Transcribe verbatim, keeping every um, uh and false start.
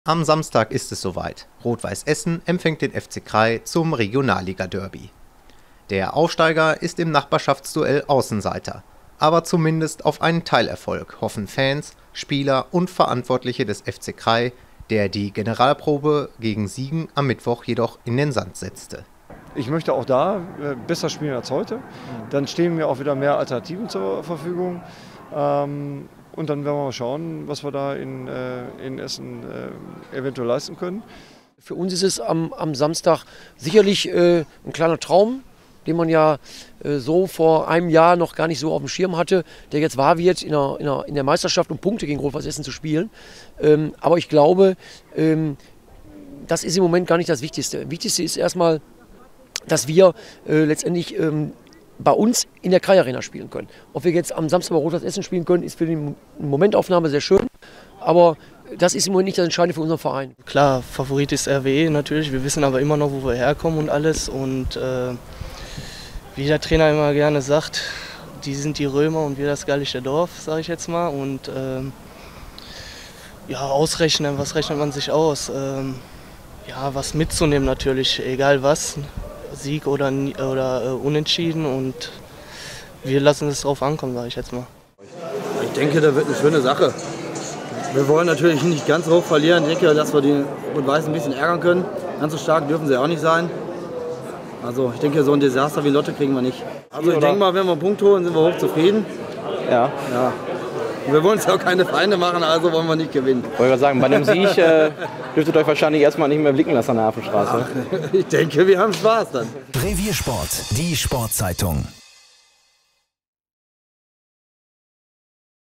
Am Samstag ist es soweit. Rot-Weiß Essen empfängt den F C Krai zum Regionalliga-Derby. Der Aufsteiger ist im Nachbarschaftsduell Außenseiter. Aber zumindest auf einen Teilerfolg hoffen Fans, Spieler und Verantwortliche des F C Krai, der die Generalprobe gegen Siegen am Mittwoch jedoch in den Sand setzte. Ich möchte auch da äh, besser spielen als heute. Dann stehen mir auch wieder mehr Alternativen zur Verfügung. Ähm, und dann werden wir mal schauen, was wir da in, äh, in Essen äh, eventuell leisten können. Für uns ist es am, am Samstag sicherlich äh, ein kleiner Traum, den man ja äh, so vor einem Jahr noch gar nicht so auf dem Schirm hatte, der jetzt wahr wird, in der, in der, in der Meisterschaft um Punkte gegen Rot-Weiß Essen zu spielen. Ähm, aber ich glaube, ähm, das ist im Moment gar nicht das Wichtigste. Wichtigste ist erstmal, dass wir äh, letztendlich ähm, bei uns in der Krai Arena spielen können. Ob wir jetzt am Samstag bei Rot-Weiß Essen spielen können, ist für die Momentaufnahme sehr schön. Aber das ist im Moment nicht das Entscheidende für unseren Verein. Klar, Favorit ist R W E natürlich. Wir wissen aber immer noch, wo wir herkommen und alles. Und äh, wie der Trainer immer gerne sagt, die sind die Römer und wir das gallische Dorf, sage ich jetzt mal. Und äh, ja, ausrechnen, was rechnet man sich aus? Ähm, ja, was mitzunehmen natürlich, egal was. Sieg oder, oder äh, Unentschieden, und wir lassen es drauf ankommen, sage ich jetzt mal. Ich denke, das wird eine schöne Sache. Wir wollen natürlich nicht ganz hoch verlieren. Ich denke, dass wir die Rot-Weiß ein bisschen ärgern können. Ganz so stark dürfen sie auch nicht sein. Also ich denke, so ein Desaster wie Lotte kriegen wir nicht. Also ich denke mal, wenn wir einen Punkt holen, sind wir hoch zufrieden. Ja. Ja. Wir wollen uns ja auch keine Feinde machen, also wollen wir nicht gewinnen. Ich wollte sagen, bei einem Sieg äh, dürftet ihr euch wahrscheinlich erstmal nicht mehr blicken lassen an der Hafenstraße. Ach, ich denke, wir haben Spaß dann. Reviersport, die Sportzeitung.